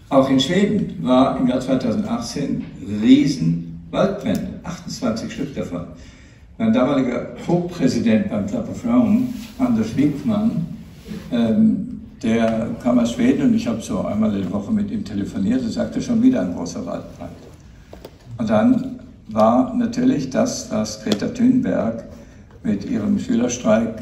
Auch in Schweden war im Jahr 2018 riesen Waldbrände, 28 Stück davon. Mein damaliger Co-Präsident beim Club of Rome, Anders Wijkman, der kam aus Schweden und ich habe so einmal in der Woche mit ihm telefoniert und sagte, schon wieder ein großer Waldbrand. Und dann war natürlich das, was Greta Thunberg mit ihrem Schülerstreik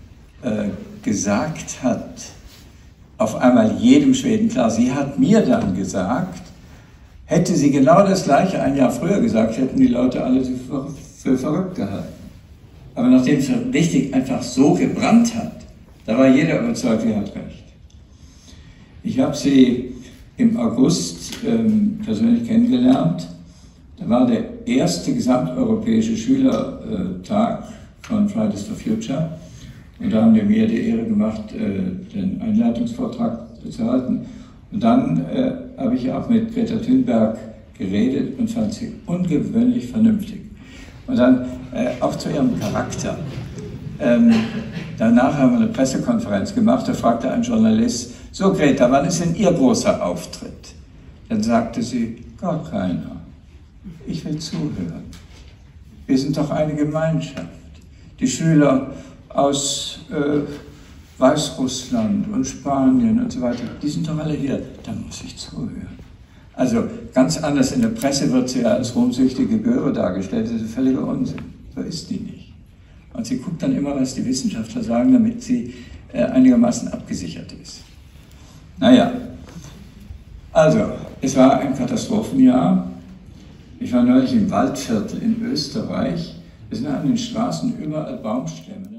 gesagt hat, auf einmal jedem Schweden klar. Sie hat mir dann gesagt, hätte sie genau das Gleiche ein Jahr früher gesagt, hätten die Leute alle für verrückt gehalten. Aber nachdem es richtig einfach so gebrannt hat, da war jeder überzeugt, sie hat recht. Ich habe sie im August persönlich kennengelernt. Da war der erste gesamteuropäische Schülertag von Fridays for Future. Und da haben die mir die Ehre gemacht, den Einleitungsvortrag zu halten. Und dann habe ich auch mit Greta Thunberg geredet und fand sie ungewöhnlich vernünftig. Und dann auch zu ihrem Charakter. Danach haben wir eine Pressekonferenz gemacht, da fragte ein Journalist, so Greta, wann ist denn Ihr großer Auftritt? Dann sagte sie, gar keiner. Ich will zuhören. Wir sind doch eine Gemeinschaft. Die Schüler aus Weißrussland und Spanien und so weiter, die sind doch alle hier. Da muss ich zuhören. Also ganz anders, in der Presse wird sie ja als ruhmsüchtige Göre dargestellt. Das ist völliger Unsinn. So ist die nicht. Und sie guckt dann immer, was die Wissenschaftler sagen, damit sie einigermaßen abgesichert ist. Naja, also, es war ein Katastrophenjahr. Ich war neulich im Waldviertel in Österreich. Es sind an den Straßen überall Baumstämme.